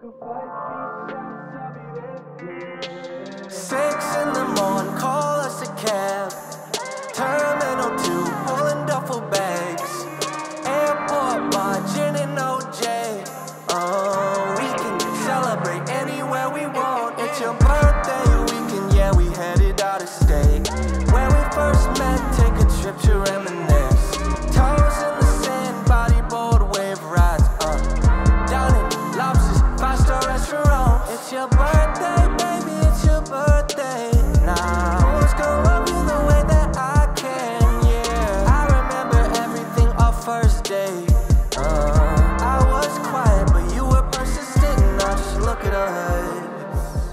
6 in the morning, call us a cab. Terminal 2, pulling duffel bags. Airport bar, gin and OJ. We can celebrate anywhere we want. It's your birthday weekend, yeah, we headed out of state. Where we first met, take a trip to reminisce. Toes in the sand, bodyboard, wave rides. Down in Lobsters, 5-star restaurant. It's your birthday, baby, it's your birthday. Now, who's gonna love you the way that I can, yeah. I remember everything our first day. I was quiet, but you were persistent. Now just look at us.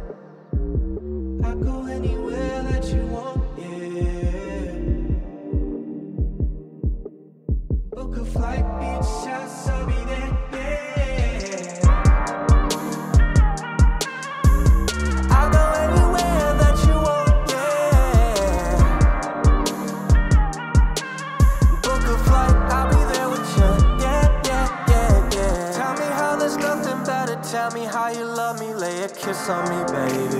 I go anywhere that you want, yeah. Book a flight, beach shots, I'll be there, yeah. I'll go anywhere that you want, yeah. Book a flight, I'll be there with you, yeah, yeah, yeah, yeah. Tell me how there's nothing better. Tell me how you love me. Lay a kiss on me, baby.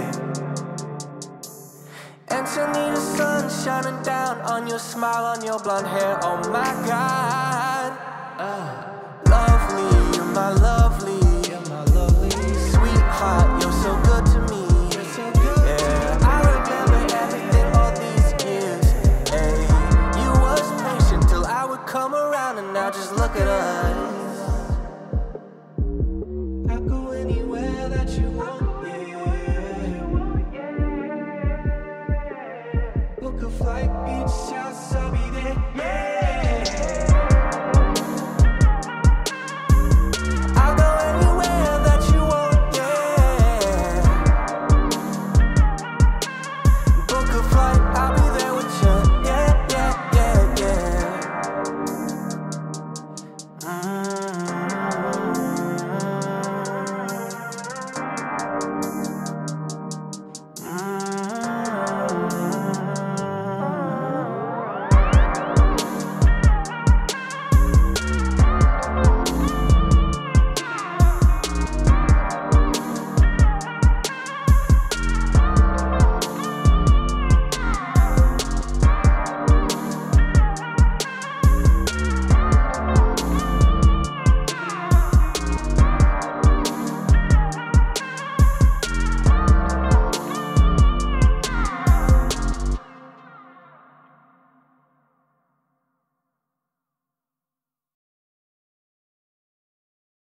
Antonina, sun shining down on your smile, on your blonde hair. Oh my God, lovely, you're my lovely, sweetheart, you're so good to me. Yeah, I remember everything all these years. Hey, you was patient till I would come around, and now just look at us. I go anywhere that you want, yeah. Book a flight, beach shower.